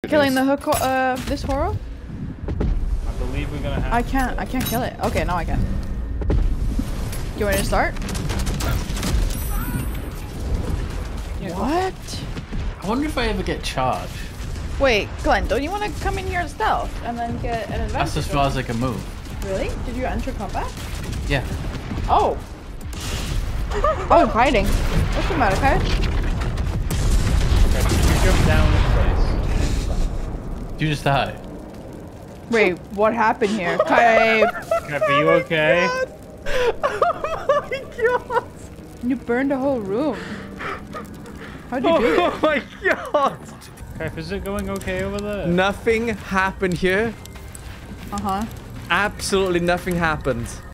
killing the hook. This horror. I believe we're gonna have. I can't kill it. Okay, now I can. Do you want me to start? Yeah. What? I wonder if I ever get charged. Wait, Glenn, don't you want to come in here and stealth and then get an advantage? That's as far as I can move. Really? Did you enter combat? Yeah. Oh. Oh, I'm hiding. What's the matter, Kai? Okay, you jump down in place. You just die. Wait, what happened here? Kai, Okay, are you okay? Oh my god! you burned a whole room. How'd you do Oh it? my god! Okay, is it going okay over there? Nothing happened here. Uh-huh. Absolutely nothing happened.